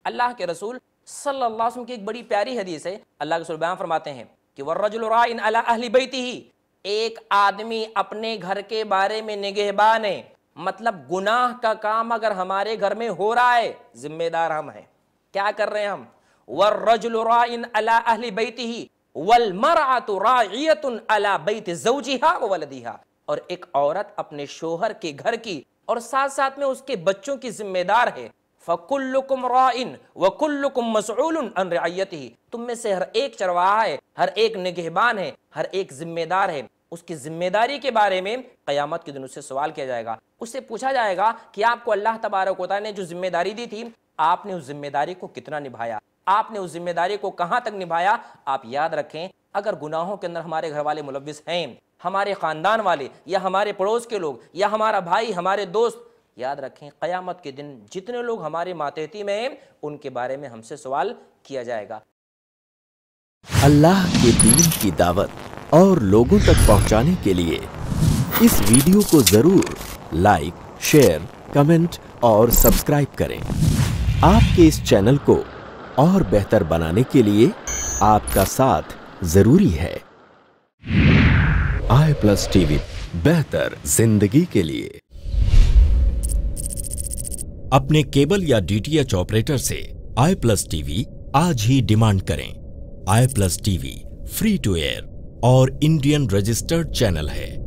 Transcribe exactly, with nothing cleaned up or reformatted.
अल्लाह के रसूल सल्लल्लाहु अलैहि वसल्लम की एक बड़ी प्यारी हदीस है। अल्लाह के रसूल बयान फरमाते हैं कि वर्रजुलु राइन अला अहली बैतिही, एक आदमी अपने घर के बारे में निगहबान है। मतलब गुनाह का काम अगर हमारे घर में हो रहा है, जिम्मेदार हम हैं। क्या कर रहे हैं हम? वर्रजुलु राइन अला अहली बैतिही वल मरअतु राइयतुन अला बैति ज़ौजिहा व वलदिहा, और एक औरत अपने शोहर के घर की और साथ साथ में उसके बच्चों की जिम्मेदार है। फकुल्लुकुम राइन व कुल्लुकुम मसऊलुन अन रइयतिही, तुम में से हर एक चरवाहा है, हर एक निगहबान है, हर एक जिम्मेदार है। उसकी जिम्मेदारी के बारे में क़यामत के दिन उससे सवाल किया जाएगा। उससे पूछा जाएगा कि आपको अल्लाह तबारक व तआला ने जो जिम्मेदारी दी थी, आपने उस जिम्मेदारी को कितना निभाया, आपने उस जिम्मेदारी को कहां तक निभाया। आप याद रखें, अगर गुनाहों के अंदर हमारे घर वाले मुलव्विस हैं, हमारे खानदान वाले या हमारे पड़ोस के लोग या हमारा भाई, हमारे दोस्त, याद रखें क़यामत के दिन जितने लोग हमारे मातहती में हैं, उनके बारे में हमसे सवाल किया जाएगा। अल्लाह के दीन की दावत और लोगों तक पहुंचाने के लिए इस वीडियो को जरूर लाइक, शेयर, कमेंट और सब्सक्राइब करें। आपके इस चैनल को और बेहतर बनाने के लिए आपका साथ जरूरी है। आई प्लस टीवी, बेहतर जिंदगी के लिए। अपने केबल या डीटीएच ऑपरेटर से आई प्लस टीवी आज ही डिमांड करें। I plus TV free to air और इंडियन रजिस्टर्ड चैनल है।